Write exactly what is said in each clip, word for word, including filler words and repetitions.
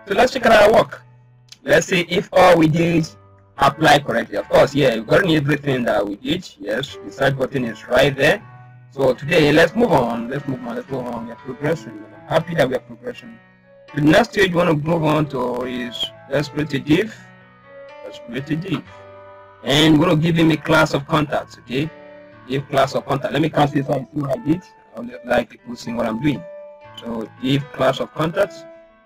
So let's check out our work. Let's see if all we did apply correctly. Of course, yeah, we've gotten everything that we did. Yes, the search button is right there. So today, let's move on. Let's move on. Let's move on. We are progressing. I'm happy that we are progressing. The next stage we want to move on to is let's create a div. Let's create a div, and we're going to give him a class of contacts. Okay, div class of contact. Let me cancel this one. See what I did. I would like people seeing what I'm doing. So div class of contacts.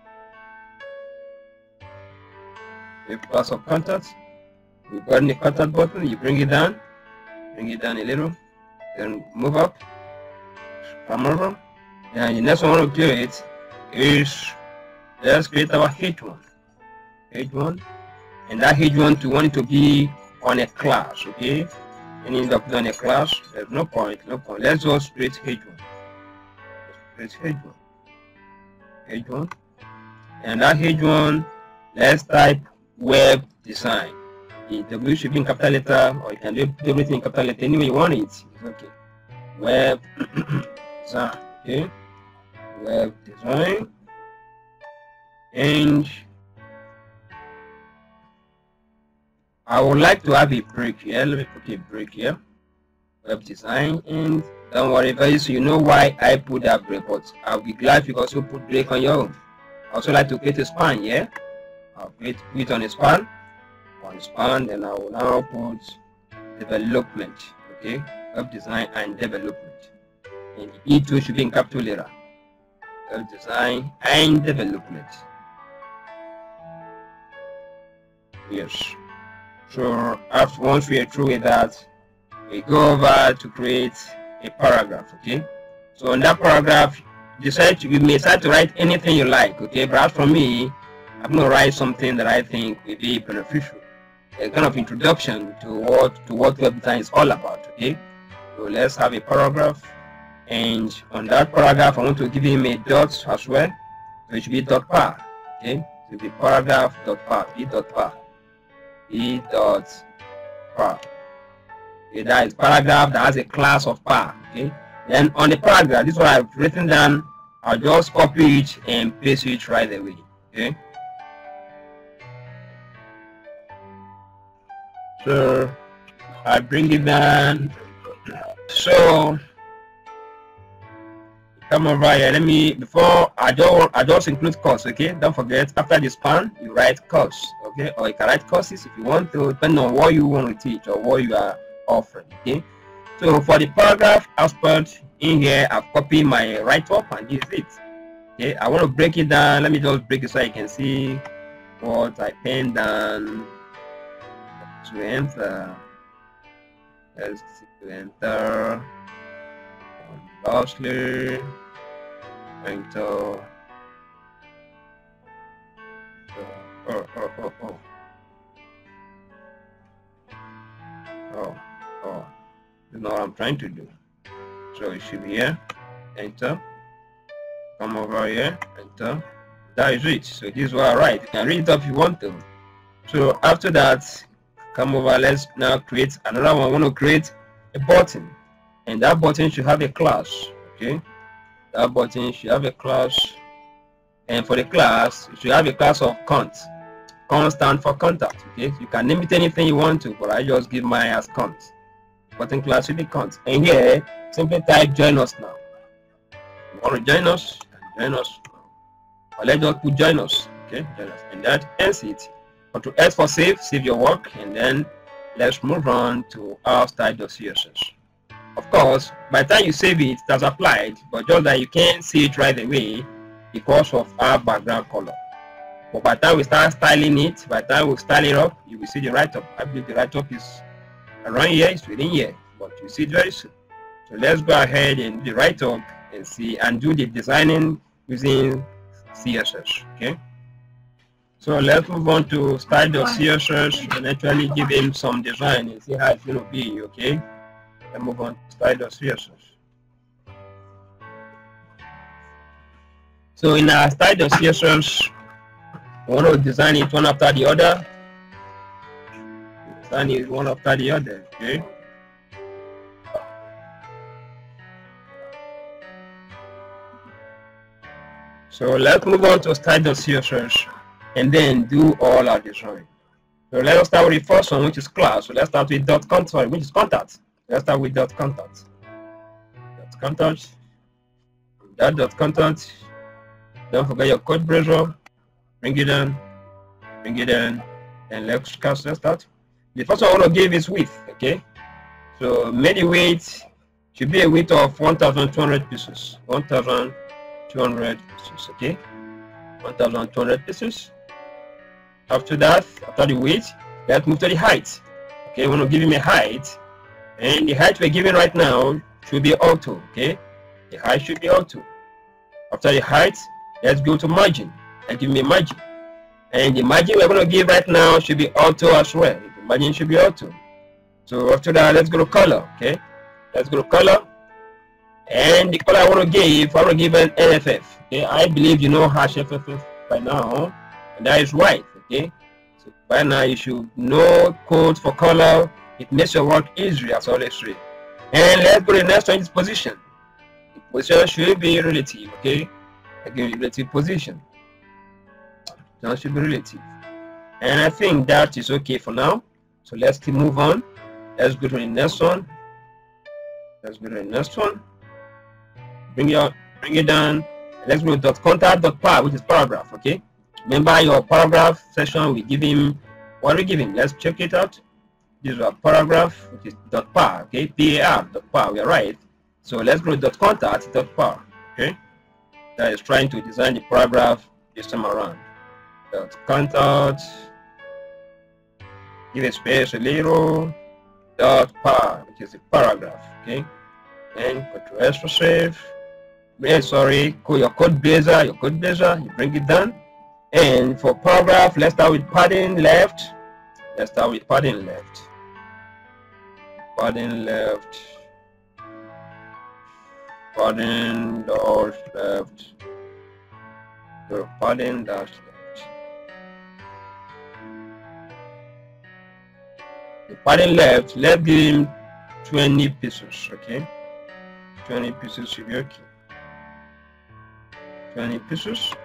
Div class of contacts. We've got the contact button. You bring it down. Bring it down a little. Then move up. Come over. And the next one I want to create is let's create our H one. H one. And that H one to want it to be on a class, okay? And end up on a class. There's no point, no point. Let's just create H one. Let's create H one. H one. And that H one, let's type web design. The W should be in capital letter, or you can do everything in capital letter any way you want it. It's okay. Web design, okay? Web design. And I would like to have a break here. Let me put a break here. Web design, and don't worry, guys, you know why I put that break, but I'll be glad if you also put break on your own. I also like to create a span, yeah? I'll create it on a span. On span, then I will now put development, okay? Web design and development. And E two should be in capital letter. Web design and development. Yes. So after once we are through with that, we go over to create a paragraph, okay? So in that paragraph, decide to, you may decide to write anything you like, okay? But as for me, I'm gonna write something that I think will be beneficial. A kind of introduction to what to what web design is all about, okay? So let's have a paragraph, and on that paragraph I want to give him a dot as well. So it should be dot par, okay? So it should be paragraph dot par, b dot par, b dot par. Okay, that is paragraph that has a class of par, okay? Then on the paragraph, this is what I've written down. I'll just copy it and paste it right away, okay? So I bring it down. So come over here. Let me before I don't I just include course. Okay, don't forget after the span you write course. Okay, or you can write courses if you want to, depending on what you want to teach or what you are offering. Okay, so for the paragraph aspect in here, I've copied my write up and this is it. Okay, I want to break it down. Let me just break it so I can see what I penned down. To enter, let's see, to enter, lastly, enter, oh, oh, oh, oh, oh, oh, oh, you know what I'm trying to do. So it should be here, enter, come over here, enter, that is it. So this is what I write. You can read it up if you want to. So after that, come over, let's now create another one. I want to create a button, and that button should have a class, okay? That button should have a class, and for the class, it should have a class of cont. Cont stand for contact, okay? You can name it anything you want to, but I just give mine as cont. Button class should be cont. And here, simply type join us now. You want to join us? Join us. Or let's just put join us, okay? Join us. And that ends it. Control S for save, save your work, and then let's move on to our style.css. Of course, by the time you save it, it has applied, but just that you can't see it right away because of our background color. But by the time we start styling it, by the time we style it up, you will see the write-up. I believe the write-up is around here, it's within here, but you see it very soon. So let's go ahead and do the write-up and see and do the designing using C S S, okay? So let's move on to style.css and actually give him some design and see how it's going to be, okay? Let's move on to style.css. So in our style.css, we want to design it one after the other. Design it one after the other, okay? So let's move on to style.css. and then do all our design. So let us start with the first one, which is class. So let's start with dot contact, which is contact. Let's start with dot contact. Dot contact. That dot contact. Don't forget your code browser. Bring it in. Bring it in. And let's cast let's start. The first one I want to give is width. Okay. So maybe width should be a width of one thousand two hundred pieces. one thousand two hundred pieces. Okay. one thousand two hundred pieces. After that, after the width, let's move to the height. Okay, we want to give him a height, and the height we're giving right now should be auto. Okay, the height should be auto. After the height, let's go to margin and give me a margin, and the margin we're going to give right now should be auto as well. The margin should be auto. So after that, let's go to color. Okay, let's go to color, and the color I want to give, I want to give an N F F. Okay, I believe you know hash F F F by now, and that is white. Okay, so by now you should know code for color. It makes your work easier, as I always say. And let's go to the next one, is position. The position should be relative. Okay, again, relative position. That should be relative, and I think that is okay for now. So let's keep move on. Let's go to the next one. Let's go to the next one. Bring it up, bring it down. Let's go to dot contact dot par, which is paragraph. Okay. Remember your paragraph section, we give him, what we give him? Let's check it out. This is our paragraph, which is dot par, okay, P A R, dot par, we are right. So let's go to dot contact dot par, okay. That is trying to design the paragraph this time around. Dot contact, give a space a little, dot par, which is a paragraph, okay. And Control S for save. Sorry, call your code blazer, your code blazer, you bring it down. And for paragraph, let's start with padding left. Let's start with padding left. Padding left. Padding dash left. So padding dash left. The padding left, let's give him twenty pieces, okay? twenty pieces should be okay. twenty pieces.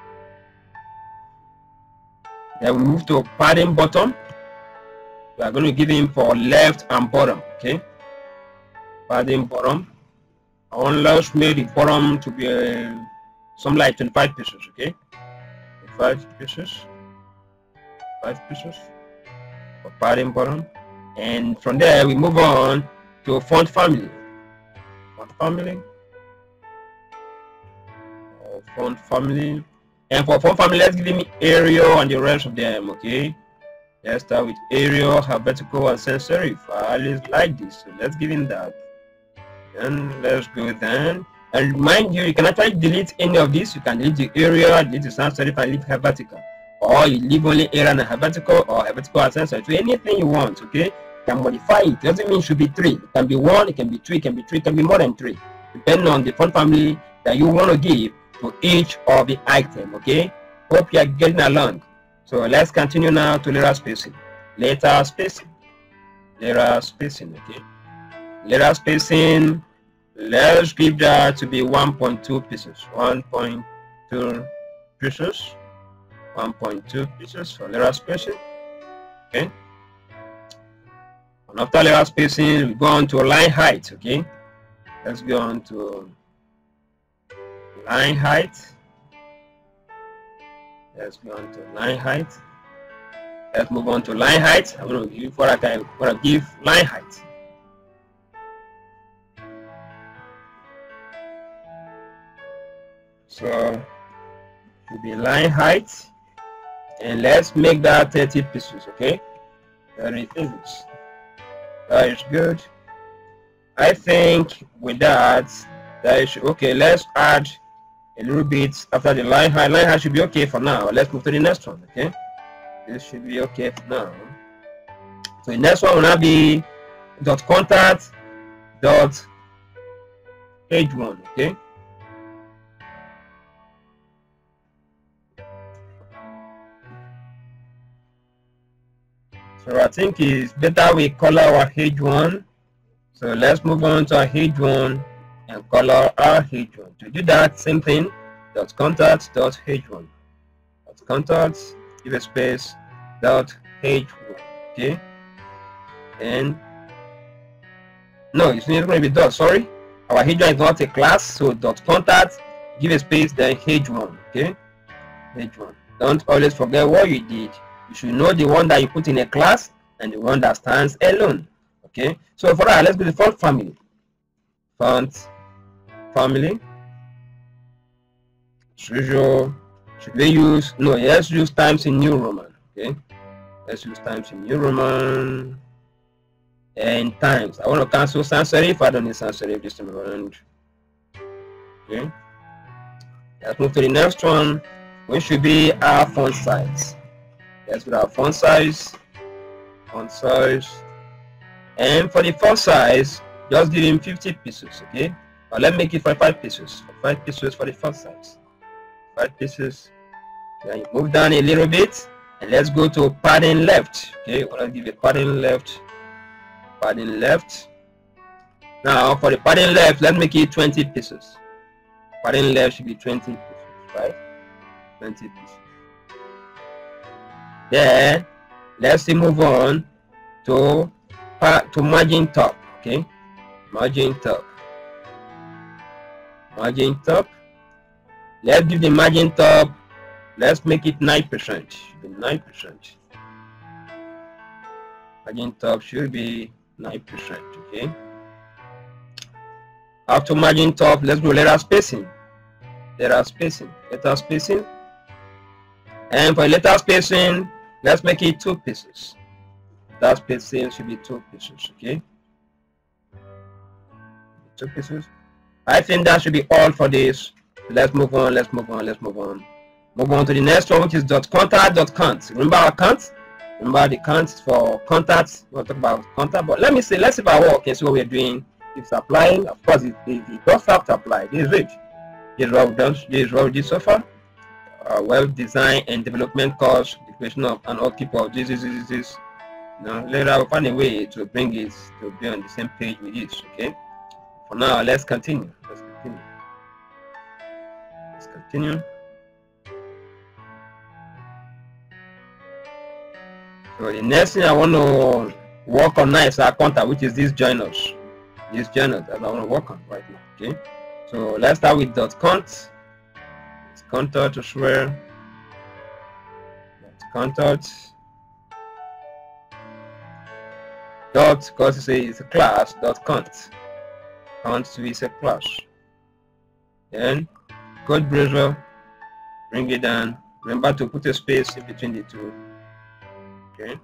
Then we move to padding bottom. We are going to give him for left and bottom, okay? Padding bottom. I want to make the bottom to be uh, something like twenty-five pieces, okay? twenty-five pieces. five pieces for padding bottom. And from there we move on to font family. Font family. Or font family. And for font family, let's give him Arial and the rest of them, okay? Let's start with Arial, alphabetical, and sans serif. I always like this, so let's give him that. And let's go then. And mind you, you can actually delete any of this. You can delete the Arial, delete the sans serif, and leave alphabetical. Or you leave only Arial and alphabetical, or alphabetical and sans serif. So anything you want, okay? You can modify it. It doesn't mean it should be three. It can be one, it can be two, it can be three, it can be more than three. Depending on the font family that you want to give to each of the item, okay? Hope you are getting along. So let's continue now to letter spacing. Letter spacing. Letter spacing, okay? Letter spacing, let's give that to be one point two pieces. one point two pieces. one point two pieces for letter spacing, okay? And after letter spacing, we go on to line height, okay? Let's go on to line height. Let's go on to line height. Let's move on to line height. I'm going to give what I can what I give line height. So it will be line height, and let's make that thirty pieces, okay? thirty pieces. That is good. I think with that, that is okay. Let's add a little bit after the line height. Line height should be okay for now. Let's move to the next one, okay? This should be okay for now. So the next one will now be dot contact dot page one, okay? So I think it's better we color our H one. So let's move on to our H one and color our H one. To do that, same thing, dot contact dot H one. Dot contact give a space, dot H one, okay, and no, it's not going to be dot, sorry, our H one is not a class, so dot contact, give a space, then H one, okay, H one. Don't always forget what you did. You should know the one that you put in a class and the one that stands alone, okay. So for that, let's do the font family. Font family, as usual, should we use, no, let's use Times in New Roman, okay, let's use Times in New Roman, and Times. I want to cancel sans serif. I don't need sans serif this time around, okay. Let's move to the next one, which should be our font size. Let's put our font size, font size, and for the font size, just give him fifty pieces, okay. But let's make it for five pieces, five pieces for the font size, five pieces. Then you move down a little bit, and let's go to padding left, okay. We're gonna give a padding left, padding left. Now for the padding left, let's make it twenty pieces. Padding left should be twenty pieces, right? twenty pieces. Then let's move on to to margin top, okay. Margin top, margin top. Let's give the margin top, let's make it nine percent. nine percent. Margin top should be nine percent, okay. After margin top, let's go letter spacing. Letter spacing, letter spacing. And for letter spacing, let's make it two pieces. That spacing should be two pieces, okay. Two pieces. I think that should be all for this. Let's move on, let's move on, let's move on. Move on to the next one, which is dot contact dot count. Remember our count? Remember the count for contacts. We'll talk about contact, but let me see, let's see if I work and see what we're doing. If it's applying, of course it, it, it does have to apply. This is it. This is what we've done, this is what we did so far. Uh, web design and development course, the creation of an upkeep of this, this, this, this. Now later I'll find a way to bring it to be on the same page with this, okay? For now, let's continue. Let's continue. Let's continue. So the next thing I want to work on now is our contact, which is this joiners. This joiners that I want to work on right now, okay? So let's start with dot cont. It's contact as well. Dot contact. Dot, because it's a, it's a class, dot cont. Cont is a class. Then code browser, bring it down. Remember to put a space in between the two. Okay.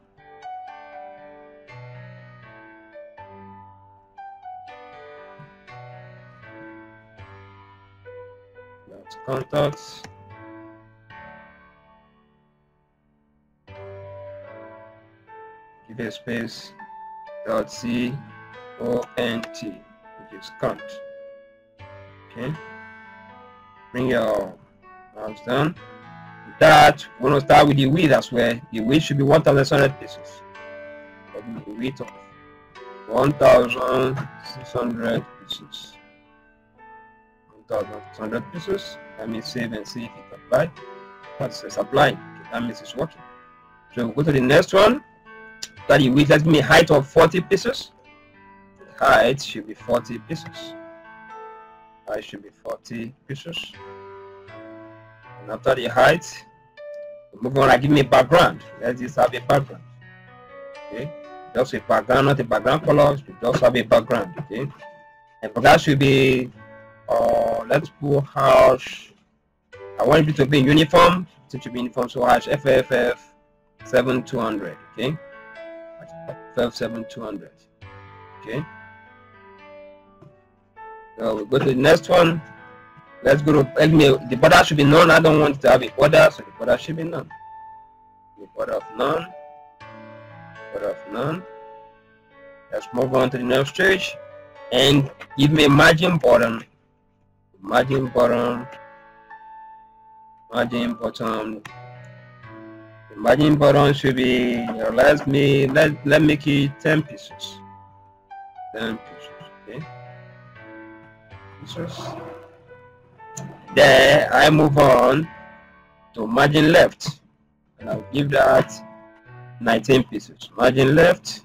That's contacts. Give a space. Dot C O N T, which is count. Okay. Bring your mouse down. That we're going to start with the width as well. The width should be one thousand six hundred pieces. The width of one thousand six hundred pieces. one thousand six hundred pieces. Let me save and see if it applies. That's it's applying. Okay, that means it's working. So we'll go to the next one. That the width, let me height of forty pieces. The height should be forty pieces. Height should be forty pieces. And after the height, move on and give me a background. Let's just have a background. Okay, just a background, not a background color. Just have a background. Okay, and for that should be, uh, let's put hash. I want it to be in uniform. It should be uniform. So hash F F F seven two hundred. Okay, F F seven two hundred. Okay. So we go to the next one. Let's go to let me the border should be none. I don't want to have a border, so the border should be none. The border of none. Border of none. Let's move on to the next stage and give me a margin bottom. Margin bottom. Margin bottom. The margin bottom should be uh, let me let let make it ten pieces. Ten pieces. Okay. Pieces. Then I move on to margin left. and I'll give that nineteen pieces. Margin left.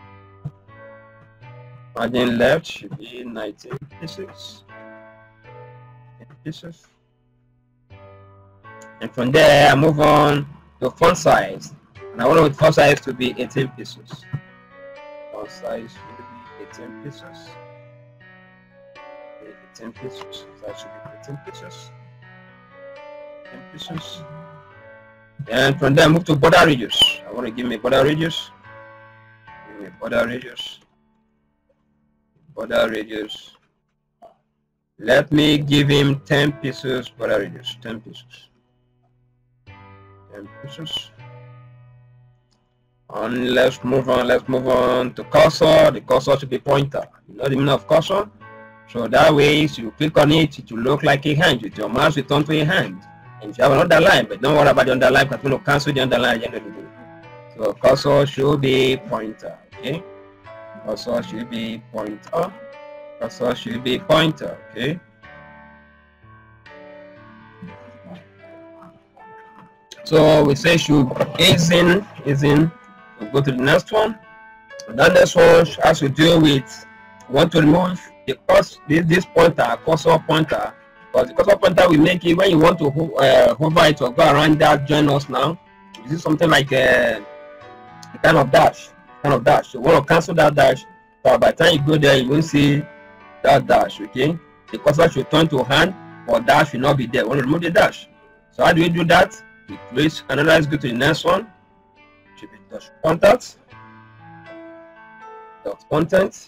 Margin left should be nineteen pieces. pieces. And from there, I move on to font size. And I want the font size to be eighteen pieces. Font size should be eighteen pieces. eighteen pieces. That should be eighteen pieces. eighteen pieces. And from there, I move to border radius. I want to give me border radius. Give me border radius. Border radius. Let me give him ten pieces border radius. ten pieces. ten pieces. And let's move on. Let's move on to cursor. The cursor should be pointer. You know the meaning of cursor? So that way, if you click on it, it will look like a hand. With your mouse, will turn to a hand. And if you have an underline, but don't worry about the underline, because I'm going to cancel the underline at the end of the day. So cursor should be pointer. Okay. Cursor should be pointer. Cursor should be pointer. Okay. So we say should is in is in. We'll go to the next one. And that next one has to do with want to remove the course this this pointer cursor pointer, because the cursor pointer will make it when you want to uh, hover it or go around that join us now. This is something like a, a kind of dash, kind of dash. So you want to cancel that dash. So by the time you go there, you won't see that dash. Okay, the cursor should turn to hand, but dash will not be there. We want to remove the dash. So how do we do that? We place another. Let's go to the next one. Should be dash contact. Dot content.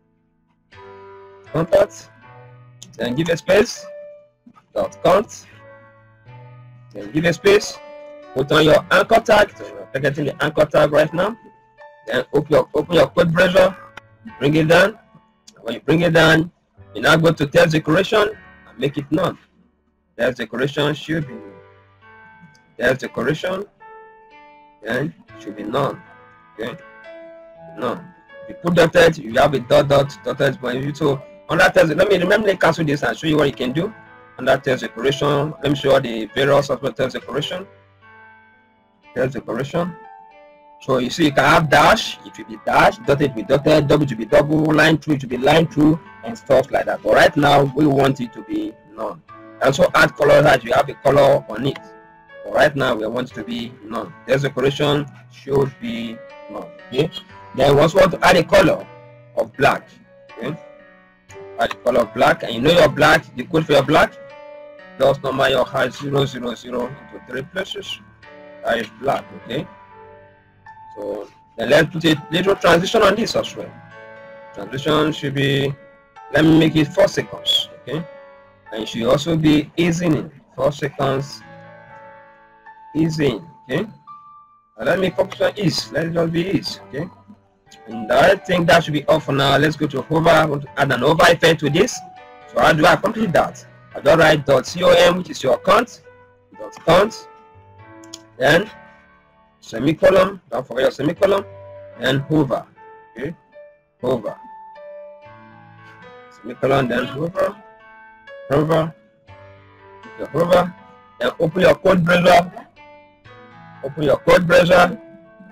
Contact. Then give a space. Dot count. Then give a space. Put on your anchor tag. So we're targeting the anchor tag right now. Then open your open your code browser. Bring it down. When you bring it down, you now go to text decoration and make it none. Text decoration should be text decoration. Then should be none. Okay. None. If you put dotted, you have a dot dot dotted point view. So on that text, let me remember to cancel this and show you what you can do. On that text decoration, let me show you the various of the text decoration. Text decoration. So you see you can have dash, it will be dash, dotted will be dotted, double to be double, line through to be line through, and stuff like that. But right now we want it to be none. And so add color that you have a color on it. But right now we want it to be none. Text decoration should be none. Okay. Then we also want to add a color of black. Okay. Add the color of black, and you know your black, the code for your black, just number your hash zero zero zero into three places. That is black. Okay. So then let's put a little transition on this as well. Transition should be, let me make it four seconds. Okay. And it should also be easing in. Four seconds easing. Okay. And let me focus on ease. Let it just be ease. Okay. And I think that should be all for now. Let's go to hover. I want to add an hover effect to this. So how do I complete that? I don't write .com, which is your count. Dot count. Then semicolon. Don't forget your semicolon. And hover. Okay. Hover. Semicolon. Then hover. Hover. Your hover. Then open your code browser. Open your code browser.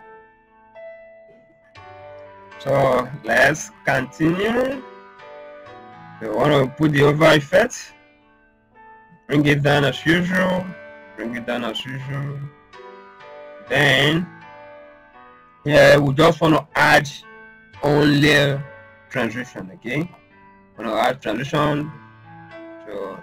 So let's continue. We want to put the hover effect. Bring it down as usual. Bring it down as usual. Then here we just want to add only transition. Okay. We want to add transition. So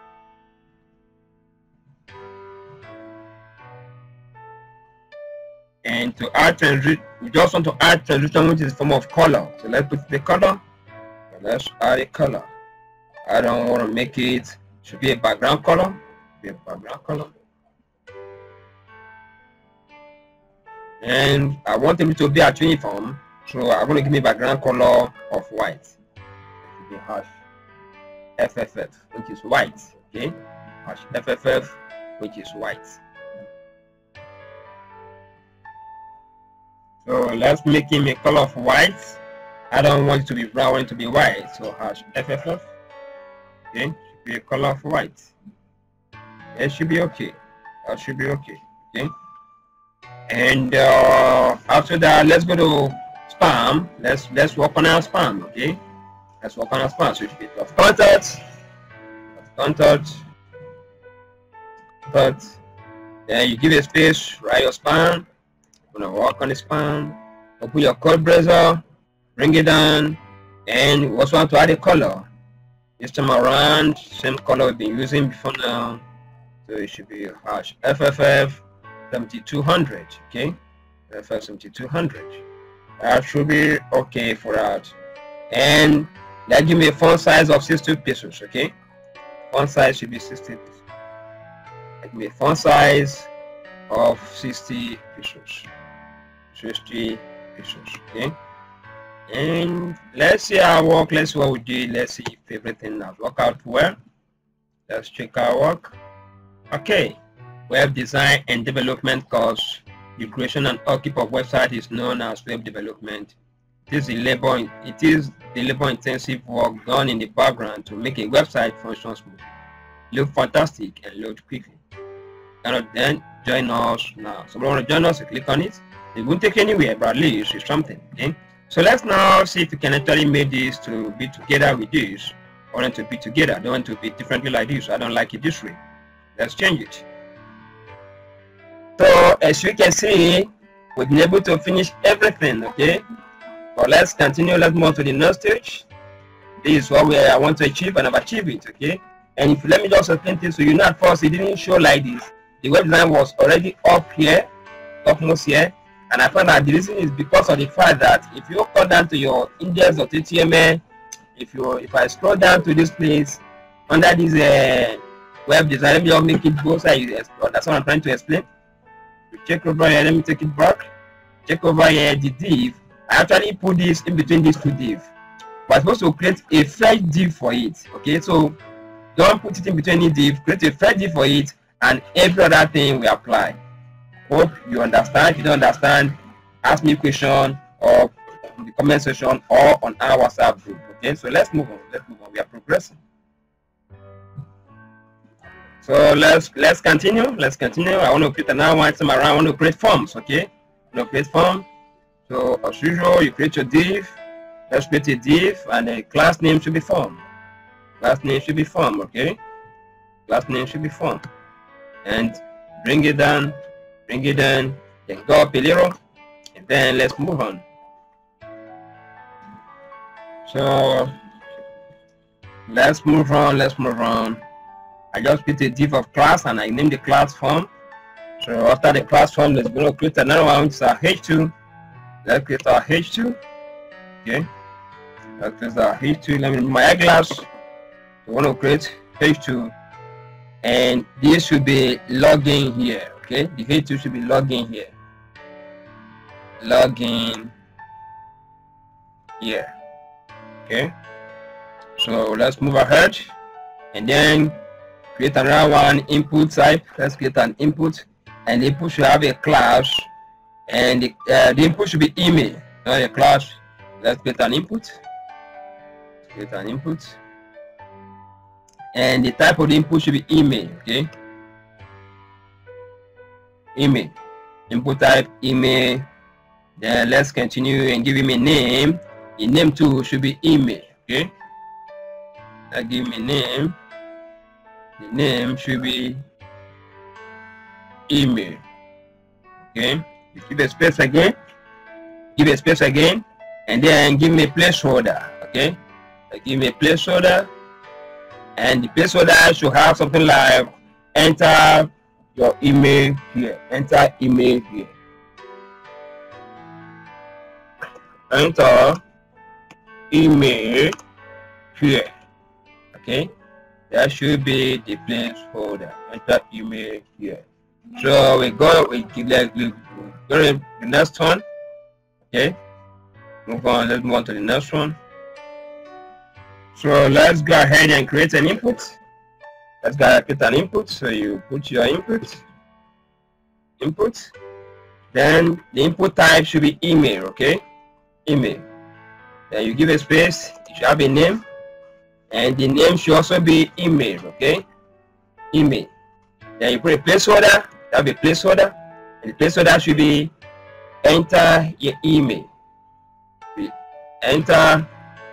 and to add transition, we just want to add transition, which is a form of color. So let's put the color. Let's add a color. I don't want to make it should be a background color. Be a background color. And I want it to be a uniform, so I'm going to give me background color of white. It should be hash F F F, which is white. Okay, hash F F F, which is white. So let's make him a color of white. I don't want it to be brown, I want it to be white. So hash F F F. Okay, should be a color of white. It should be okay. That should be okay. Okay. And uh, after that, let's go to spam. Let's let's work on our spam. Okay, let's work on our spam. So it should be of contacts, of contacts, but then you give a space, write your spam. You're gonna work on the spam. Open your code browser, bring it down, and we also want to add a color. This time around, same color we've been using before now. So it should be hash F F F seventy-two hundred. Okay, F F F seventy-two hundred. That should be okay for that. And that give me a font size of sixty pixels. Okay, font size should be sixty pixels. That give me a font size of sixty pixels. sixty pixels. Okay. And let's see our work. Let's see what we did. Let's see if everything has worked out well. Let's check our work. Okay. Web design and development course. The creation and upkeep of website is known as web development. It is the labor. It is the labor-intensive work done in the background to make a website function smooth, look fantastic, and load quickly. Cannot then join us now. So, if you want to join us, you click on it. It won't take anywhere, but at least it's something. Okay. So let's now see if we can actually make this to be together with this. I want it to be together. I don't want it to be differently like this. I don't like it this way. Let's change it. So as you can see, we've been able to finish everything. Okay. But let's continue. Let's move on to the next stage. This is what we, I want to achieve, and I've achieved it. Okay. And if you let me just explain this to you, not first, it didn't show like this. The web design was already up here, topmost here. And I found that the reason is because of the fact that if you go down to your index dot H T M L, if you if I scroll down to this place under this uh, web design, let me just make it both sides. That's what I'm trying to explain. You check over here. Let me take it back. Check over here the div. I actually put this in between these two div. But I'm supposed to create a fresh div for it. Okay, so don't put it in between any div. Create a fresh div for it, and every other thing we apply. Hope you understand. If you don't understand, ask me a question or in the comment section or on our WhatsApp group. Okay, so let's move on. Let's move on. We are progressing. So let's let's continue. Let's continue. I want to create another one time around. I want to create forms. Okay, I want to create form. So as usual, you create your div. Let's create a div, and the class name should be form. Class name should be form. Okay, class name should be form, and bring it down. Bring it down, then go up a little, and then let's move on. So let's move on, let's move on. I just create a div of class and I name the class form. So after the class form, let's go to create another one, which is our H two. Let's create our H two. Okay. Let's create our H two. Let me remove my eyeglass. We want to create H two, and this should be login here. Okay, the H two should be login here. Login here. Okay. So let's move ahead and then create another one, input type. Let's create an input, and the input should have a class, and the, uh, the input should be email, not a class. Let's create an input. Let's create an input, and the type of the input should be email. Okay. Email, input type email. Then let's continue and give him a name. The name too should be email. Okay, I give him a name. The name should be email. Okay, you give a space again, give a space again, and then give me a placeholder. Okay, I give me a placeholder, and the placeholder should have something like enter your email here. Enter email here. Enter email here. Okay, that should be the placeholder. Enter email here. So we go. We give like we go to the next one. Okay, move on. Let's move on to the next one. So let's go ahead and create an input. Let's go ahead and create an input. So you put your input, input. Then the input type should be email. Okay, email. Then you give a space. You should have a name, and the name should also be email. Okay, email. Then you put a placeholder. Have a placeholder, And the placeholder should be enter your email. Enter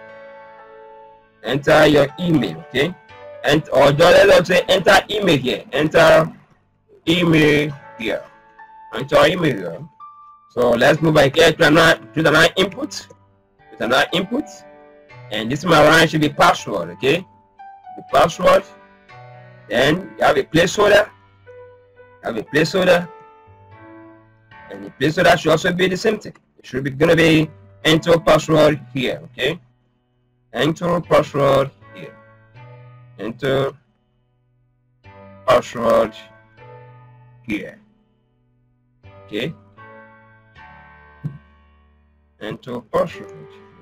enter your email, okay? And or just let's say enter email here. Enter email here. Enter email here. So let's move back here to another to another input. With another input. And this my line should be password, okay? The password. Then you have a placeholder. You have a placeholder. And the placeholder should also be the same thing. It should be gonna be enter password here, okay? Enter password here. Enter password here. Okay. Enter password.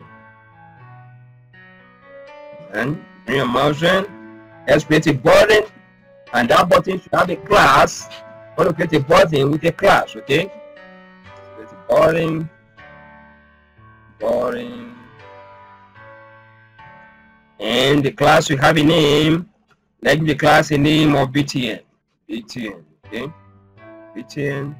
And bring your mouse in. Let's create a button, and that button should have a class. I want to create a button with a class, okay? Create a button. Button. And the class will have a name. Let's give the class a name of B T N. B T N, okay? B T N.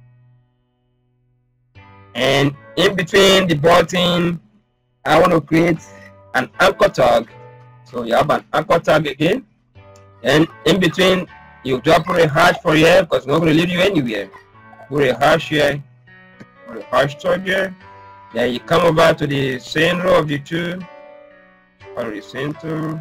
And in between the button, I want to create an anchor tag. So you have an anchor tag again. And in between, you drop a hash for here because it's not going to lead you anywhere. Put a hash here. Put a hash tag here. Then you come over to the center of the two. Or the center.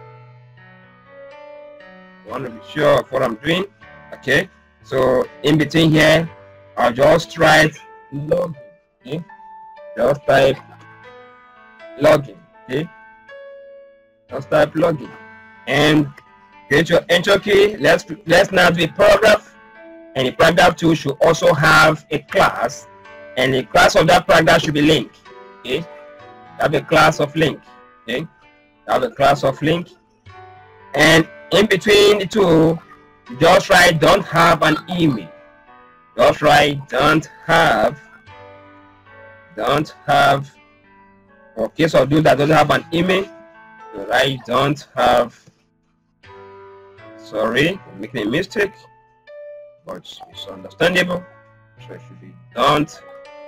I want to be sure of what I'm doing. Okay. So in between here, I'll just write login. Okay. Just type login. Okay. Just type login. And get your enter key. Let's let's now do a paragraph. And the paragraph two should also have a class. And the class of that paragraph should be link. Okay. Have a class of link. Okay. Have a class of link. And in between the two, just write don't have an email. Just write don't have. Don't have. For case of those that doesn't have an email, you write don't have. Sorry, I'm making a mistake, but it's understandable. So it should be don't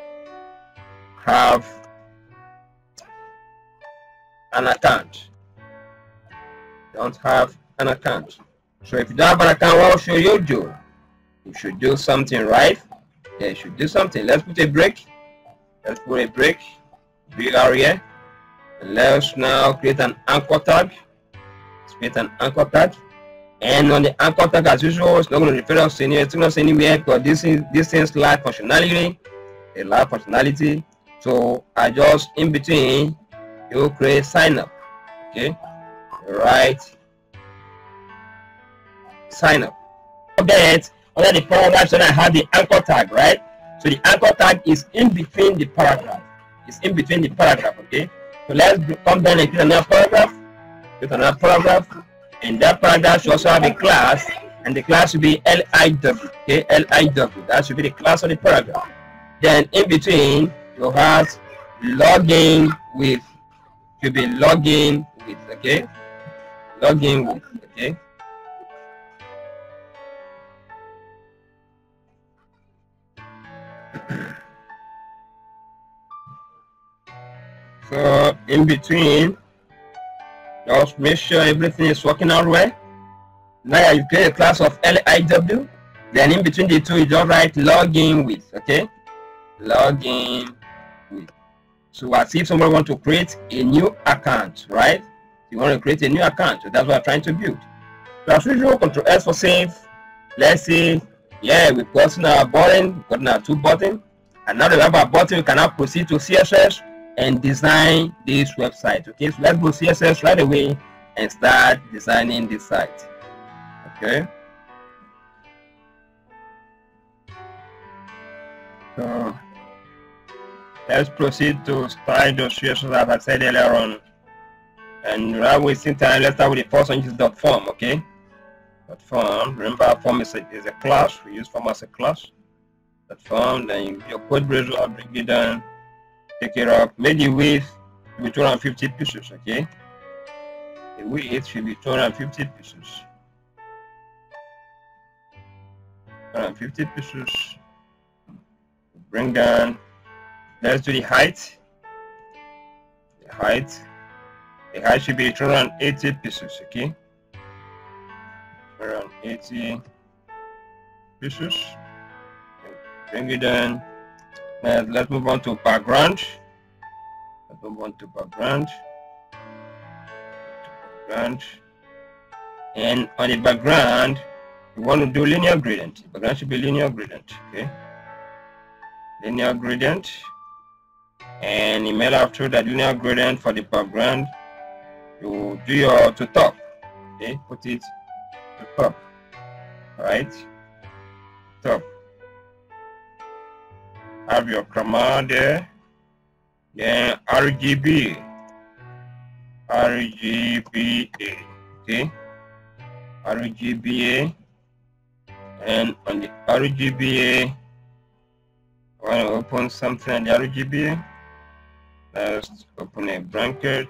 have an account. Don't have an account. So if you don't have an account, what should you do? You should do something, right? Yeah, you should do something. Let's put a break. Let's put a break. Big area. And let's now create an anchor tag. Let's create an anchor tag. And on the anchor tag, as usual, it's not going to refer us to anywhere. It's not anywhere because this is this thing's lack functionality. A lack functionality. So I just in between, you create sign up. Okay. Right. Sign up. Forget under the paragraph, so I have the anchor tag, right? So the anchor tag is in between the paragraph. It's in between the paragraph, okay? So let's come down and create another paragraph. Create another paragraph, and that paragraph should also have a class, and the class should be L I W, okay? L I W. That should be the class of the paragraph. Then in between, you have login with. Should be login with, okay? Login with, okay? So in between, just make sure everything is working out well. Now you create a class of L I W. Then in between the two, you just write login with, okay? Login with. So as if someone want to create a new account, right? You want to create a new account, so that's what I'm trying to build. So as usual, Control S for save. Let's see. Yeah, we've gotten our button, we've gotten our two button, and now that we have our button, we can now proceed to C S S and design this website. Okay, so let's go C S S right away and start designing this site. Okay. So let's proceed to start the C S S as I said earlier on. And without wasting time, let's start with the first one, which is dot form. Okay. Dot form. Remember, form is a, is a class. We use form as a class. Dot form. Then your code browser will bring it down. Take it up. Make the width be two hundred fifty pixels. Okay. The width should be two hundred fifty pixels. two hundred fifty pixels. bring down. Let's do the height. The height. The height should be two hundred eighty pieces, okay? two hundred eighty pieces. Bring it down. Now let's move on to background. Let's move on to background. Background. And on the background, we want to do linear gradient. The background should be linear gradient, okay? Linear gradient. And you may have to that linear gradient for the background. You do your to top, okay? Put it to top, right? Top. Have your chroma there. Then R G B, R G B A, okay? R G B A, and on the R G B A, I want to open something on the R G B A. Let's open a bracket.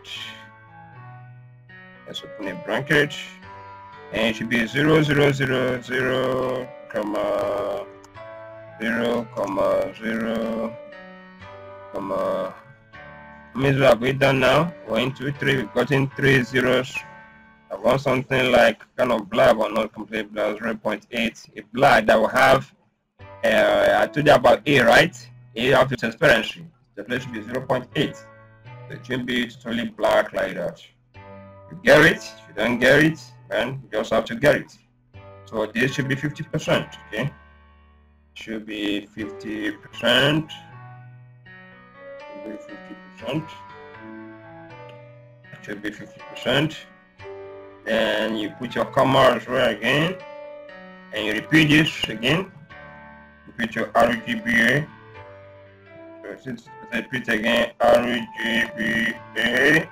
Let's open a bracket, and it should be zero zero zero zero comma zero comma zero comma. Means we have it done now. One, two, three. We've gotten three zeros. I want something like kind of black but not complete black. zero point eight. A black that will have. Uh, I told you about A, right? A have the transparency. The place should be zero point eight. So it should be totally black like that. You get it. If you don't get it, then you just have to get it. So this should be fifty percent. Okay. Should be fifty percent. Should be fifty percent. Should be fifty percent. Then you put your comma as well again, and you repeat this again. Repeat your R G B A. So since repeat again R G B A,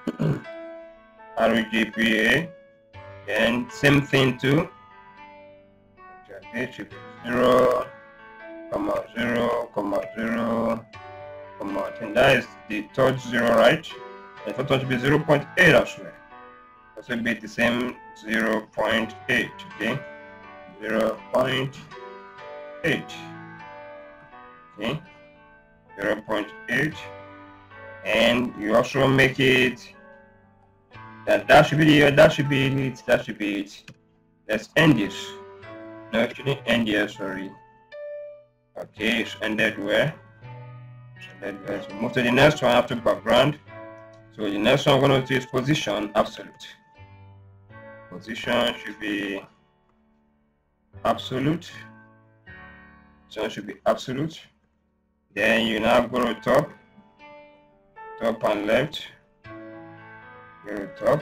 R G B A, and same thing too. This should be zero, comma zero, comma zero, comma. And that is the third zero, right? The first one should be zero point eight as well. That will be the same zero point eight, okay? zero point eight, okay? zero point eight, and you also make it that that should be it, that should be it, that should be it. Let's end this. No, actually end here, sorry. Okay, it's ended where? Let's move to the next one after background. So the next one I'm going to do is position absolute. Position should be absolute. So it should be absolute. Then you now go to top, top and left. Go to top.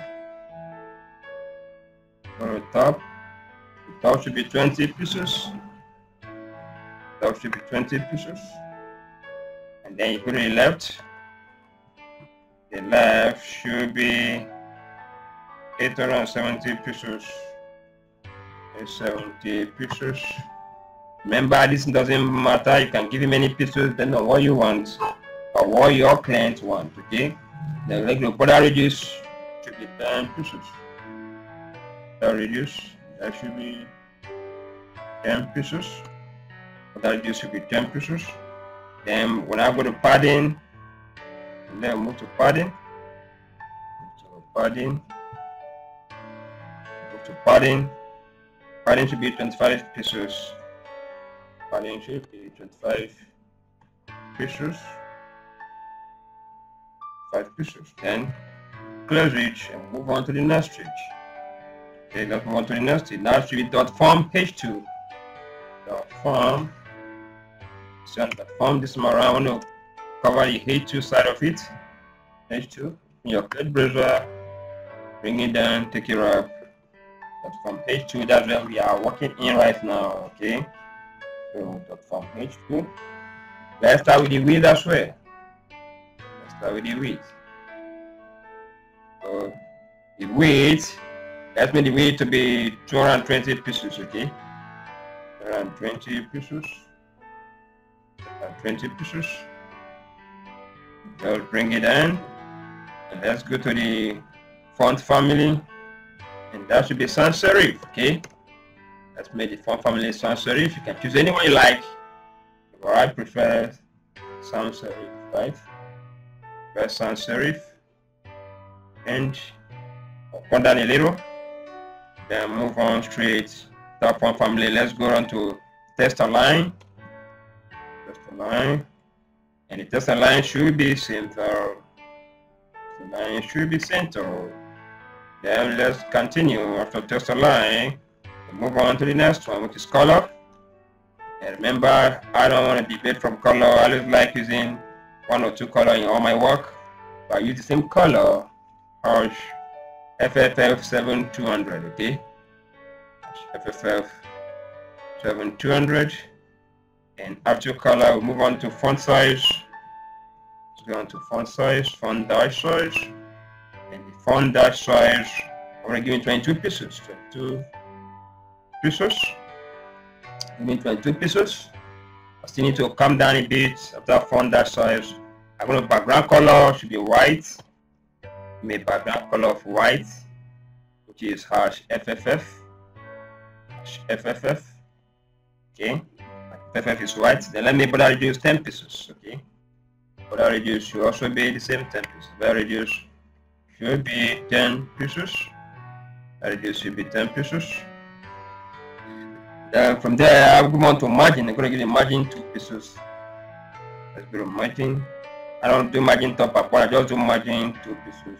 Go to top. The top should be twenty pieces. The top should be twenty pieces. And then you go to the left. The left should be eight hundred seventy pieces. seventy pieces. Remember, this doesn't matter. You can give him any pieces depending on what you want or what your client wants. Okay. The like the border radius should be ten pieces. The radius that should be ten pieces. Border radius should be ten pieces. Then when I go to padding, and then move to padding, move to padding, move to padding. Padding should be twenty-five pieces. Padding should be twenty-five pieces. Five pieces. Then close it and move on to the next stage. Okay, let's move on to the next stage. Now should be dot form H two. Dot form. So dot form this time around. I want to cover the H two side of it. H two. In your code browser, bring it down, take it up. Dot form H two, that's where we are working in right now. Okay. So dot form H two. Let's start with the width as well. Let's start with the width. So the width, let's make the width to be two hundred twenty pieces, okay? two hundred twenty pieces. two hundred twenty pieces. Just bring it in. And let's go to the font family. And that should be sans serif, okay? Let's make the font family sans serif. You can choose anyone you like. Or I prefer sans serif, right? Press sans serif and come down a little, then move on straight. Top one family. Let's go on to test align. Test align, and the test align should be center. The line should be center. Then let's continue after test align. Move on to the next one, which is color. And remember, I don't want to deviate from color. I always like using one or two color in all my work. But I use the same color, harsh F F F seven two hundred, okay? F F F seven two hundred. And after color, we move on to font size. Let's go on to font size, font dash size. And the font dash size, I'm going to give it twenty-two pieces. twenty-two pieces. Give me twenty-two pieces. I still need to come down a bit after font dash size. I'm going to background color should be white. Make background color of white, which is hash F F F. Hash F F F. Okay. F F F is white. Then let me border reduce ten pieces. Okay. Border reduce should also be the same ten pieces. Border reduce should be ten pieces. Border reduce should be ten pieces. Then from there, I'll go on to margin. I'm going to give the margin two pieces. Let's go to margin. I don't do margin top up, I just do margin two pieces.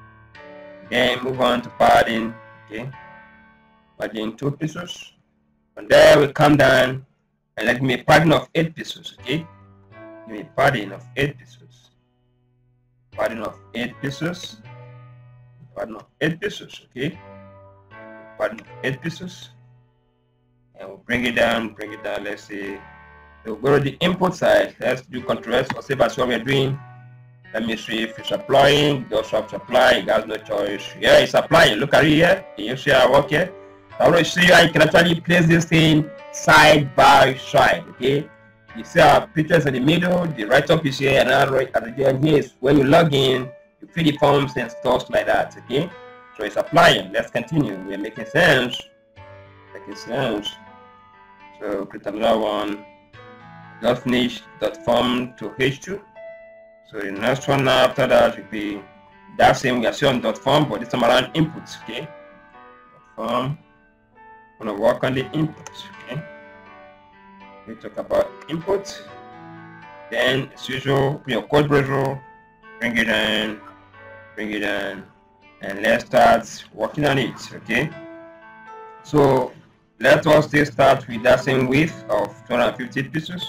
Then move on to padding. Okay. Margin two pieces. From there, we come down and let me padding of eight pieces. Okay. Give me padding of eight pieces. Padding of eight pieces. Padding of eight pieces. Okay. Padding of eight pieces. And we'll bring it down, bring it down. Let's see. We'll go to the input side. Let's do control S or save as what we're doing. Let me see if it's applying. Just have to apply. It has no choice. Yeah, it's applying. Look at it here. Can you see how I work here? I want to show you how you can actually place this thing side by side. Okay. You see our pictures in the middle. The right up is here, and our right at the end here is when you log in. You fill the forms and stuff like that. Okay. So it's applying. Let's continue. We're making sense. Making sense. So create another one. Dot niche dot form to H two. So the next one now after that will be that same we are still on dot form, but this time around inputs. Okay. Dot form. I'm gonna work on the inputs. Okay. We talk about inputs. Then as usual, your code browser, bring it in, bring it in, and let's start working on it. Okay. So let us still start with that same width of two hundred fifty pieces.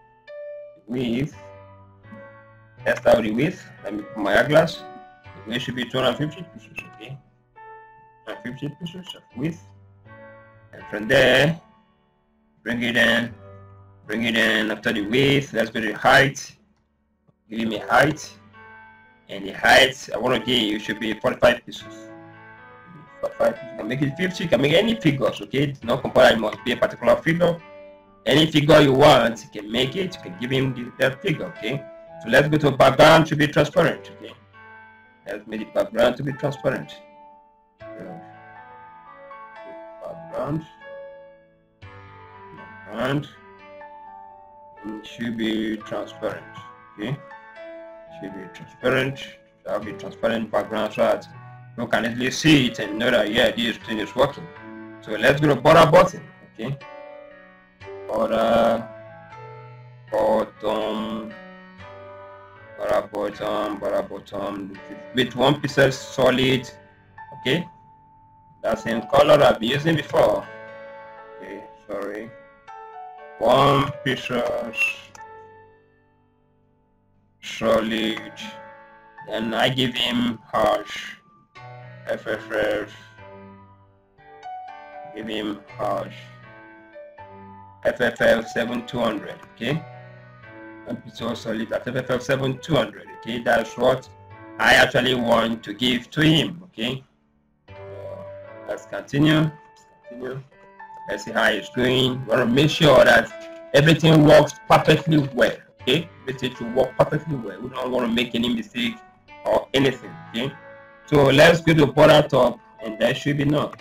Width. Let's start with the width. Let me put my eyeglass. The width should be two hundred fifty pieces. Okay. two hundred fifty pieces of width. And from there, bring it in. Bring it in after the width. Let's go to the height. Give me height. And the height I want to give you should be forty-five pieces. forty-five pieces. You can make it fifty. You can make any figures. Okay. It's not compulsory. It must be a particular figure. Any figure you want, you can make it. You can give him the, that figure. Okay. So let's go to background to be transparent. Okay. Let's make the background to be transparent. So, background. Background. It should be transparent. Okay. Should be transparent. That'll be transparent background so that you can easily see it and know that yeah, this thing is working. So let's go to border button. Okay. Border bottom. Border bottom. Border bottom. With one pixel solid. Okay. That same color I've been using before. Okay. Sorry. One pixel solid. Then I give him hash F F F. Give him hash F F F seven two hundred. Okay. One pixel solid at F F F seven two hundred. Okay. That's what I actually want to give to him. Okay. So let's continue. Let's continue. Let's see how it's going. We want to make sure that everything works perfectly well. Okay, everything should work perfectly well. We don't want to make any mistake or anything. Okay, so let's go to border top, and that should be enough.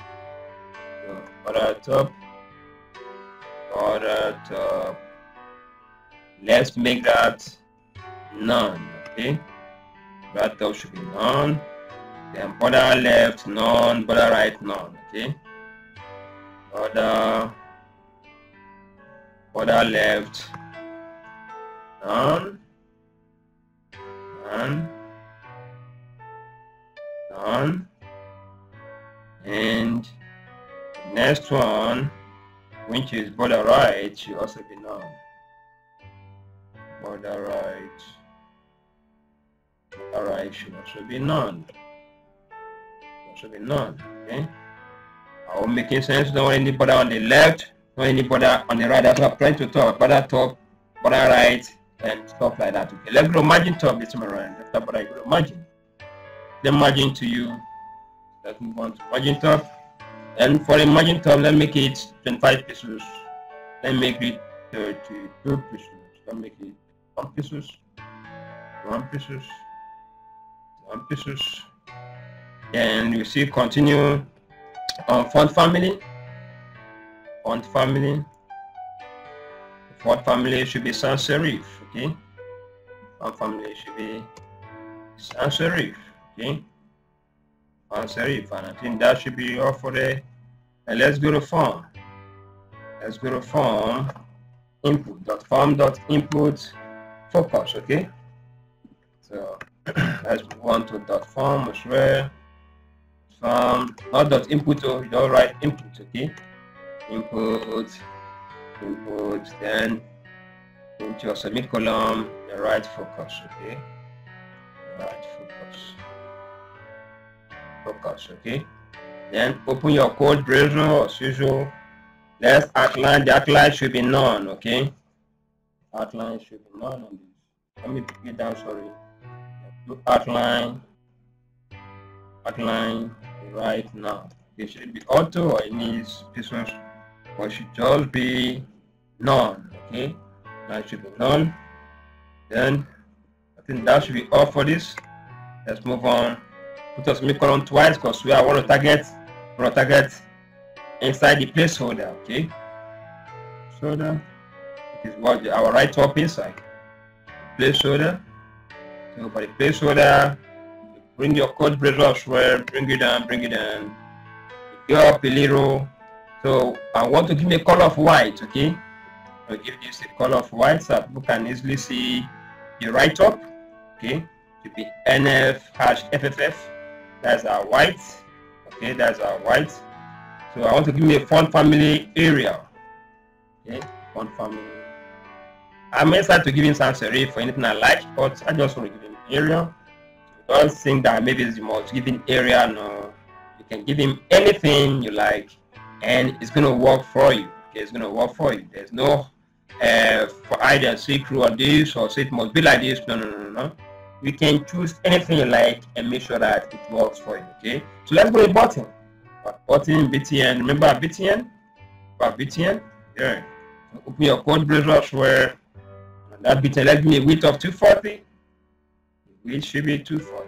So border top, border top, let's make that none. Okay, that top should be none. Then border left none, border right none. Okay, border border left none, none, none, and the next one, which is border right, should also be none. Border right, border right should also be none. Also be none. Okay. Are we making sense? Don't want any border on the left, don't any border on the right. That's what I'm trying to talk. Border top, border right, and stuff like that. Okay. Let's go margin top this time around. After border, go to margin. Then margin to you. Let's move on to margin top. And for the margin top, let's make it twenty-five pesos. Let's make it thirty-two pesos. Let's make it one pesos, one pesos, one pesos. And you see continue on font family. Font family. Font family should be sans serif. Okay. Font family should be sans serif. Okay. Sans serif, and I think that should be all for the. And let's go to form. Let's go to form input dot form dot input focus. Okay. So let's move on to dot form as well. Form not dot input, or you don't write input. Okay. Input, input, then into a semicolon, the right focus. Okay. Right focus. Focus. Okay. Then open your code browser as usual. Let's outline. The outline should be none. Okay. Outline should be none on this. Let me take it down. Sorry. Do outline. Outline right now. It should be auto, or it needs pieces, or it should just be none. Okay. That should be none. Then I think that should be all for this. Let's move on. Put a semicolon twice because we are want to target, want to target inside the placeholder. Okay. So that is what the, our right top inside placeholder. So for the placeholder, bring your code browser as well. Bring it down. Bring it down. Go up a little. So I want to give me a color of white. Okay. I'll give this a color of white so people can easily see the right top. Okay. To be N F hash F F F. That's our white. Okay, that's our white. So I want to give me a font family area. Okay, font family. I may start to give him sans serif for anything I like, but I just want to give him area. So don't think that maybe it's the most giving area. No, you can give him anything you like, and it's gonna work for you. Okay, it's gonna work for you. There's no uh, for either seek through or this, or say it must be like this. No, no, no, no, no. You can choose anything you like and make sure that it works for you. Okay, so let's go to button. Button B T N. Remember B T N? About B T N? Yeah. So open your code browser where that B T N. Let me a width of two forty. The width should be two forty.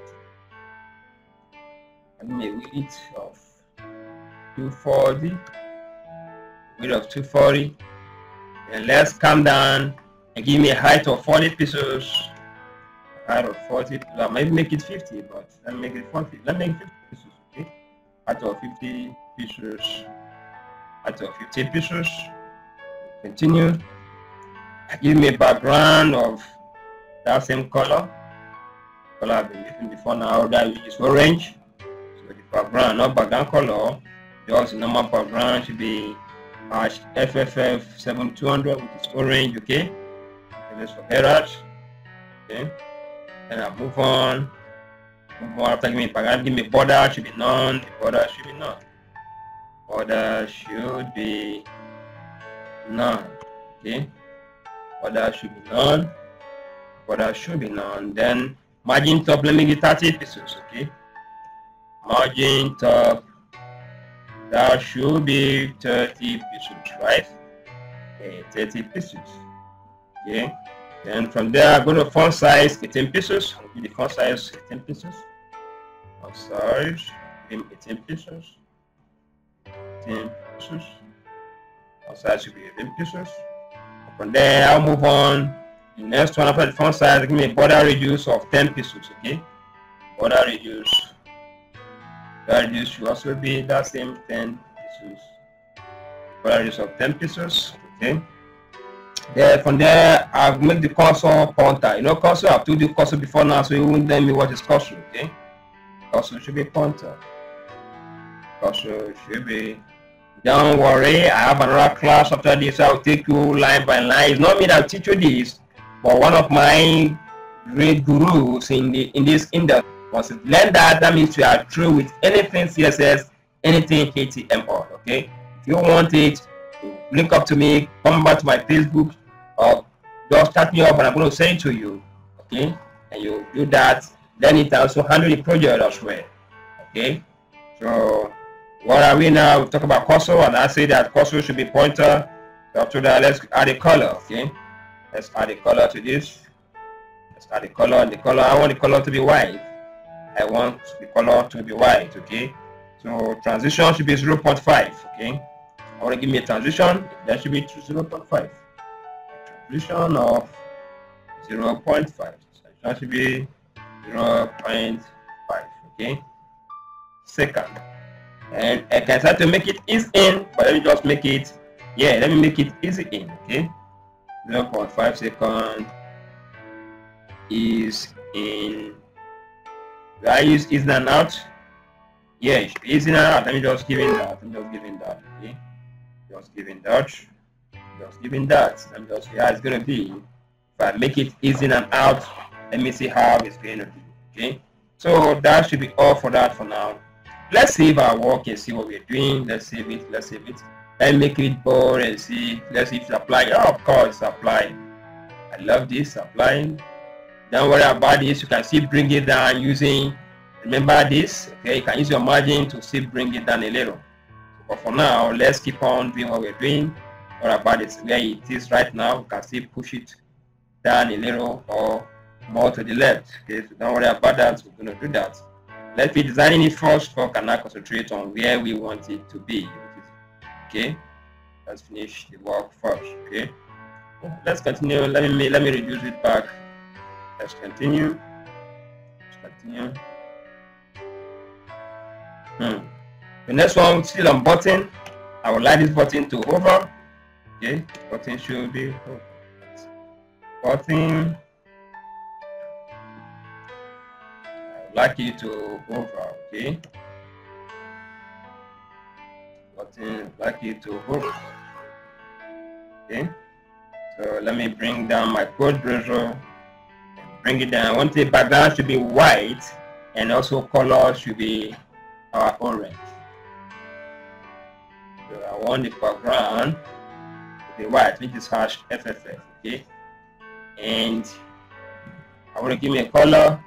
Let me a width of two forty. Width of two forty. And let's come down and give me a height of forty pixels. Height of forty. Maybe make it fifty, but let me make it forty. Let me make it fifty pixels. Okay. Height of fifty pixels. Height of fifty pixels. Continue. Give me a background of that same color. Color I've been using before now. That is orange. So the background, not background color. Just the normal background should be hash F F F seven two hundred, which is orange. Okay. And let's forget that. Okay. And I move on. Move on after giving me background. Give me border should be none. The border should be none. Border should be none. Okay. Border should be none. Border should be none. Then margin top, let me get thirty pixels. Okay. Margin top, that should be thirty pixels, right? Okay, thirty pixels. Okay. And from there, I go to font size, eighteen pixels. I'll give the font size eighteen pixels. Font size, eighteen pixels. eighteen pixels. Font size should be eighteen pixels. From there, I'll move on The next one after the font size, give me a border radius of ten pixels. Okay, border radius. Border radius should also be that same ten pixels. Border radius of ten pixels. Okay. Then from there, I've made the cursor pointer. You know, cursor. I've told you cursor before now, so you won't tell me what is cursor. Okay. Cursor should be pointer. Cursor should be. Don't worry, I have another class after this. I'll take you line by line. It's not me that teach you this, but one of my great gurus in the in this industry. Once you learn that, that means you are true with anything C S S, anything H T M L. Okay. If you want it, link up to me, come back to my Facebook, or just chat me up and I'm going to send it to you. Okay. And you do that. Then it also handle the project as well. Okay. So what are we now? We talk about cursor, and I say that cursor should be pointer. So after that, let's add a color. Okay, let's add a color to this. Let's add a color. And the color, I want the color to be white. I want the color to be white. Okay, so transition should be zero point five. Okay, I want to give me a transition. That should be zero point five. Transition of zero point five. That should be zero point five. Okay, second. And I can try to make it easy in, but let me just make it, yeah, let me make it easy in. Okay, zero point five second is in. Do I use is in and out? Yeah, it should be easy in and out. Let me just give in that. I'm just giving that. Okay, just giving that. Just giving that. Let me just see how it's gonna be. If I make it easy in and out, let me see how it's gonna be. Okay, so that should be all for that for now. Let's save our work and see what we're doing. Let's save it. Let's save it. Let's make it bold and see. Let's see if it's applying. Oh, of course, it's applying. I love this applying. Don't worry about this. You can still bring it down using. Remember this. Okay, you can use your margin to still bring it down a little. But for now, let's keep on doing what we're doing. What about it? Where it is right now, we can still push it down a little or more to the left. Okay, so don't worry about that. We're going to do that. Let's be designing it first, so can I concentrate on where we want it to be. Okay, let's finish the work first. Okay, let's continue. Let me let me reduce it back. Let's continue. Let's continue. Hmm. The next one, still on button. I would like this button to hover. Okay, button should be hover. Button. Like you to hover, okay? Button, like you to hover, okay? So let me bring down my code browser. Bring it down. I want the background should be white, and also color should be uh, orange. So I want the background to be white, which is hash F F F, okay? And I want to give me a color.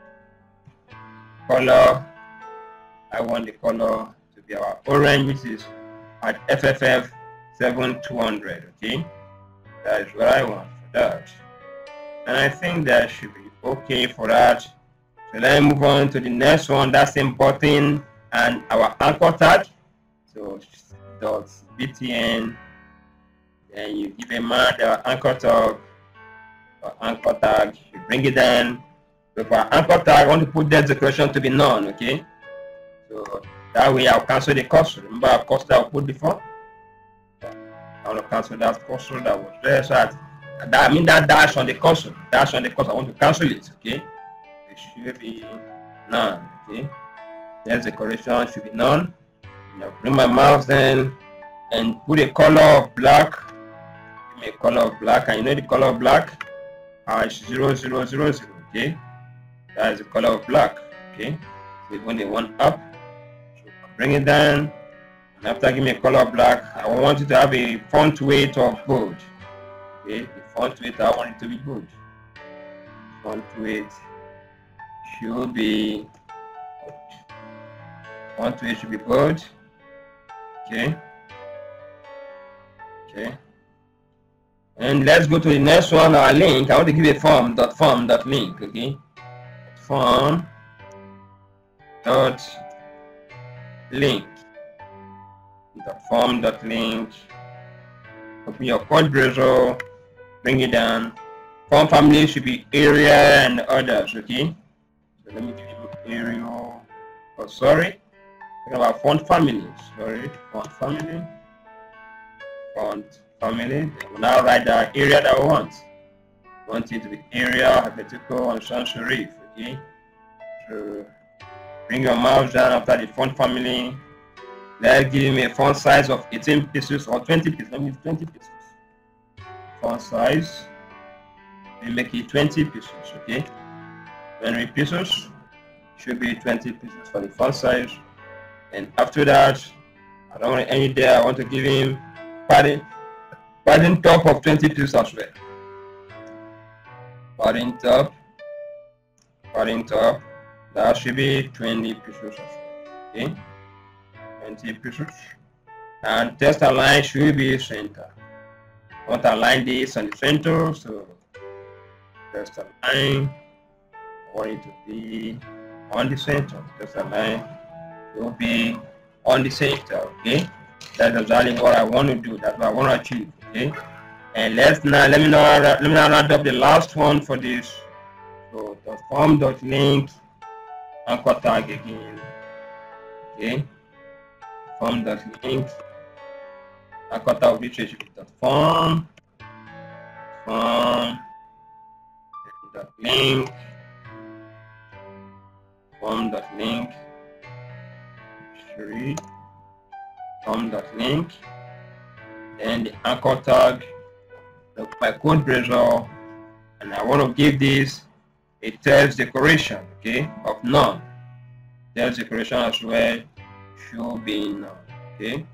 Color, I want the color to be our orange, which is at F F F seven two hundred. Okay, that is what I want for that, and I think that should be okay for that. So let me move on to the next one. That same button and our anchor tag. So dot B T N, and you give a man the anchor tag. Or anchor tag, you bring it down. So for anchor tag, I want to put that decoration to be none, okay? So that way I'll cancel the cursor. Remember our cursor I put before? I want to cancel that cursor that was there. So that, that I mean that dash on the cursor. Dash on the cursor, I want to cancel it, okay? It should be none, okay? That decoration should be none. Now bring my mouse then and put a color of black. Give me a color of black, and you know the color of black? Uh, zero zero zero zero, okay? That is the color of black, okay? So when they want up, so bring it down, and after give me a color of black, I want it to have a font weight of gold. Okay, the font weight I want it to be good. Font weight should be good. Font weight should be good. Okay. Okay. And let's go to the next one, our link. I want to give a form dot form dot link, okay? Form dot link. Dot form dot link. Open your code browser, bring it down, Font family should be area and others, okay? So let me give you area. Oh, sorry. Talking about font family. Sorry, font family. Font family. We'll now write the area that we want. We want it to be area, alphabetical, and sans serif, okay? So bring your mouse down after the font family. Let's give me a font size of eighteen pixels or twenty pixels. Let me twenty pixels. Font size. We make it twenty pixels, okay? twenty pixels should be twenty pixels for the font size. And after that, I don't want any there. I want to give him padding, padding top of twenty pixels as well. Padding top, padding top. That should be twenty pixels as well. Okay, twenty pixels. And test align should be center. I want to align this on the center, so test align. I want it to be on the center. Test align will be on the center. Okay, that's exactly what I want to do. That's what I want to achieve. Okay, and let's now let me now let me now round up the last one for this. So the form dot link anchor tag again. Okay, form dot link anchor tag which is the form form dot link form dot link three form dot link and the anchor tag of my code browser, and I want to give this a text decoration, okay, of none. Text decoration as well should be none. Okay,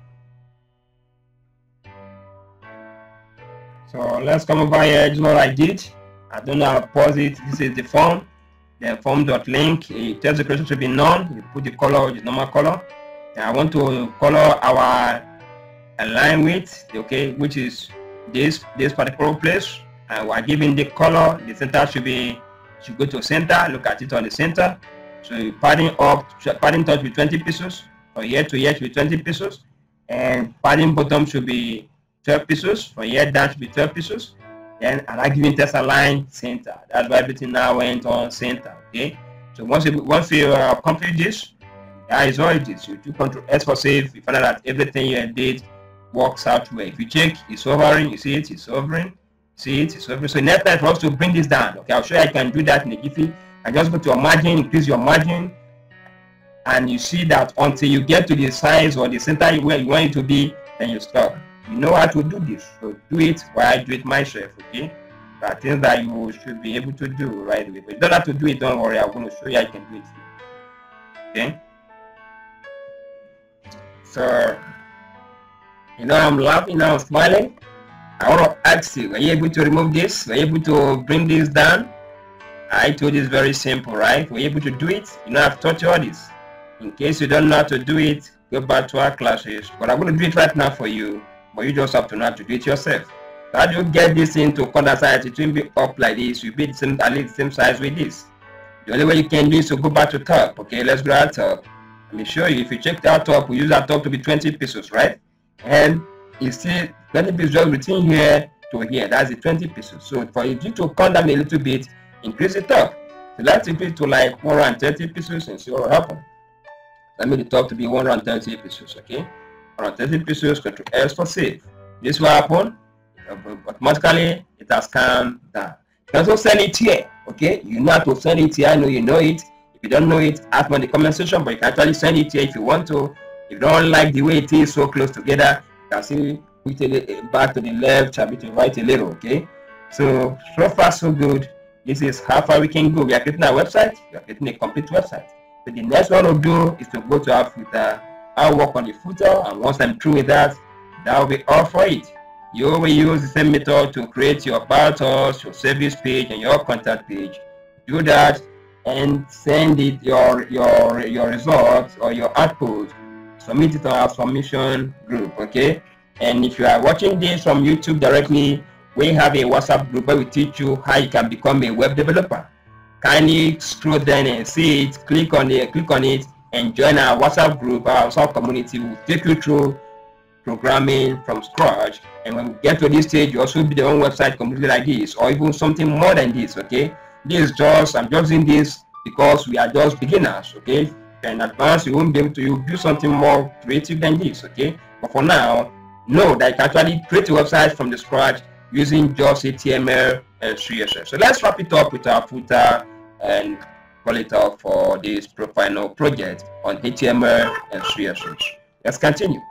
so let's come over here. This is what I did. I don't know how to pause it. This is the form. Then form dot link, a text decoration should be none. You put the color, which is normal color. And I want to color our align width, okay, which is this this particular place. And we're giving the color. The center should be should go to center. Look at it on the center. So padding up, padding top with twenty pixels. From here to here should be twenty pixels, and padding bottom should be twelve pixels. From here down should be twelve pixels. Then I'm not giving test align center. That's why everything now went on center. Okay. So once you once you uh, complete this, that is all it is. You do Control S for save. You find out that everything you did works out well. If you check, it's hovering. You see it. It's hovering. See it. It's hovering. So next time for us to bring this down. Okay. I'll show you I can do that in the Giphy. I just go to your margin, increase your margin, and you see that until you get to the size or the center where you want it to be, then you stop. You know how to do this, so do it while I do it myself, okay? But things that you should be able to do right away. But you don't have to do it, don't worry, I'm going to show you I can do it. Okay? So, you know, I'm laughing now, I'm smiling. I want to ask you, were you able to remove this? Were you able to bring this down? I told you it's very simple, right? Were you able to do it? You know, I've taught you all this. In case you don't know how to do it, go back to our classes. But I'm going to do it right now for you. But you just have to know how to do it yourself. So how do you get this into corner size? It will be up like this. You'll be the same, at least the same size with this. The only way you can do is to go back to top. Okay, let's go to top. Let me show you. If you check that top, we use that top to be twenty pixels, right? And you see twenty pixels just between here to here. That's the twenty pixels. So for you to come down a little bit, increase the top. So let's increase to like one hundred thirty pixels and see what will happen. Let me the top to be one hundred thirty pixels, okay? one hundred thirty pixels, Control S for save. This will happen. Automatically, it has come down. You can also send it here, okay? You know how to send it here. I know you know it. If you don't know it, ask me in the comment section, but you can actually send it here if you want to. If you don't like the way it is so close together, you can see it back to the left, a bit to right a little, okay? So, so far so good. This is how far we can go. We are creating a website. We are creating a complete website. So the next one we'll do is to go to our footer. I'll work on the footer, and once I'm through with that, that will be all for it. You will use the same method to create your about us, your service page, and your contact page. Do that and send it your your your results or your output. Submit it on our submission group, okay? And if you are watching this from YouTube directly, we have a WhatsApp group where we teach you how you can become a web developer. Kindly scroll down and see it, click on it, click on it, and join our WhatsApp group, our WhatsApp community. Will take you through programming from scratch, and when we get to this stage, you also build your own website completely like this, or even something more than this. Okay, this is just, I'm just doing this because we are just beginners. Okay, in advance you won't be able to you do something more creative than this. Okay, but for now, know that you can actually create a website from the scratch using just H T M L and C S S. So let's wrap it up with our footer and call it off for this profile project on H T M L and C S S. Let's continue.